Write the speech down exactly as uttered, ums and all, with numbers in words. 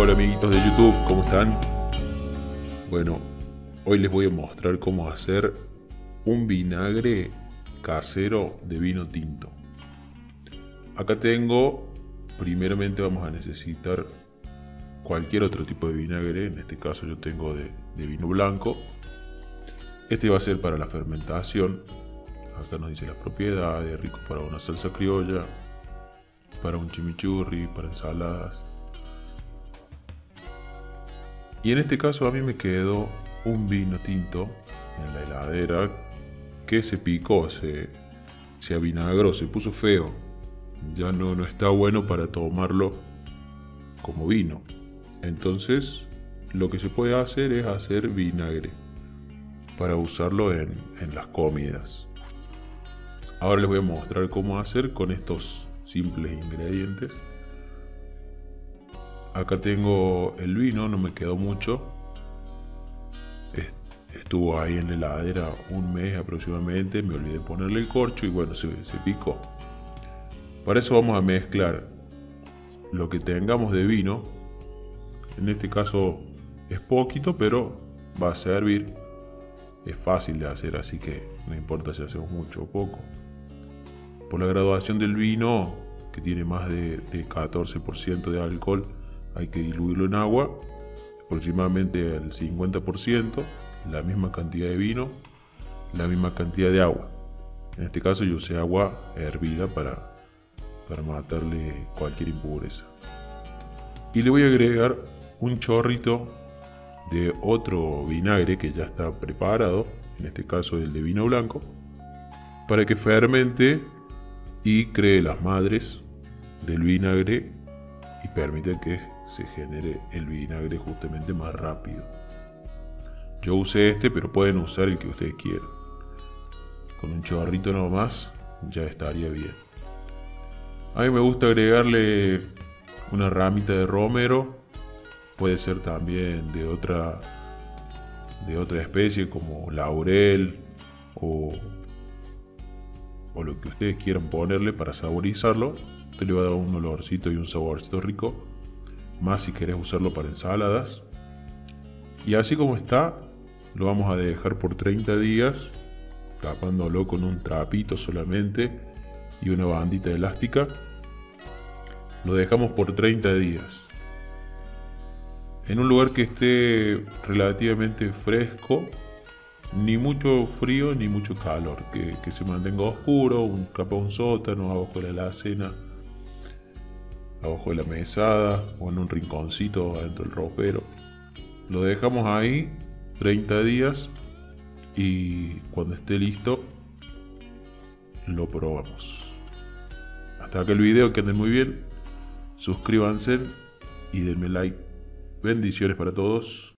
Hola amiguitos de YouTube, ¿cómo están? Bueno, hoy les voy a mostrar cómo hacer un vinagre casero de vino tinto. Acá tengo, primeramente vamos a necesitar cualquier otro tipo de vinagre, en este caso yo tengo de, de vino blanco. Este va a ser para la fermentación, acá nos dice las propiedades, rico para una salsa criolla, para un chimichurri, para ensaladas. Y en este caso a mí me quedó un vino tinto en la heladera que se picó, se, se avinagró, se puso feo. Ya no, no está bueno para tomarlo como vino. Entonces lo que se puede hacer es hacer vinagre para usarlo en, en las comidas. Ahora les voy a mostrar cómo hacer con estos simples ingredientes. Acá tengo el vino, no me quedó mucho. Estuvo ahí en la heladera un mes aproximadamente, me olvidé ponerle el corcho y bueno, se, se picó. Para eso vamos a mezclar lo que tengamos de vino. En este caso es poquito, pero va a servir. Es fácil de hacer, así que no importa si hacemos mucho o poco. Por la graduación del vino, que tiene más de, de catorce por ciento de alcohol, hay que diluirlo en agua, aproximadamente el cincuenta por ciento, la misma cantidad de vino, la misma cantidad de agua. En este caso yo usé agua hervida para, para matarle cualquier impureza. Y le voy a agregar un chorrito de otro vinagre que ya está preparado, en este caso el de vino blanco, para que fermente y cree las madres del vinagre y permite que se genere el vinagre justamente más rápido. Yo usé este, pero pueden usar el que ustedes quieran. Con un chorrito nomás ya estaría bien. A mí me gusta agregarle una ramita de romero. Puede ser también de otra de otra especie como laurel o, o lo que ustedes quieran ponerle para saborizarlo. Esto le va a dar un olorcito y un saborcito rico. Más si querés usarlo para ensaladas. Y así como está, lo vamos a dejar por treinta días, tapándolo con un trapito solamente y una bandita elástica. Lo dejamos por treinta días en un lugar que esté relativamente fresco, ni mucho frío ni mucho calor, que, que se mantenga oscuro, un, capaz un sótano, abajo de la alacena, abajo de la mesada o en un rinconcito adentro del ropero. Lo dejamos ahí treinta días y cuando esté listo lo probamos. Hasta acá el video, que anden muy bien, suscríbanse y denme like. Bendiciones para todos.